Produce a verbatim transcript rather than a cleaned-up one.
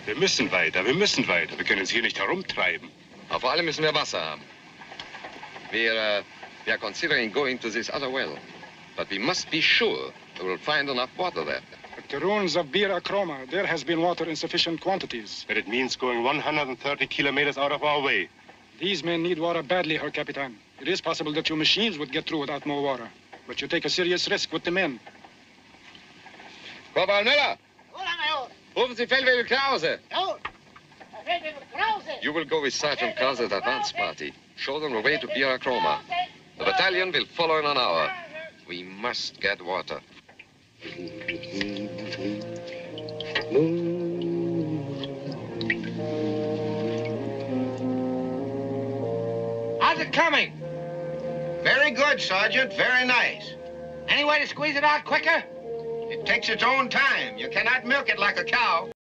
Wir müssen weiter, wir müssen weiter. Wir können uns hier nicht herumtreiben. Aber vor allem müssen wir Wasser haben. Wir, uh, we are considering going to this other well. But we must be sure we will find enough water there. At the ruins of Bir Akroma, there has been water in sufficient quantities. But it means going one hundred thirty kilometers out of our way. These men need water badly, Herr Capitan. It is possible that your machines would get through without more water. But you take a serious risk with the men. Korporal Müller! Rufen Sie Feldwebel Krause! You will go with Sergeant Krause's advance party. Show them the way to Bir Akroma. The battalion will follow in an hour. We must get water. How's it coming? Very good, Sergeant. Very nice. Any way to squeeze it out quicker? It takes its own time. You cannot milk it like a cow.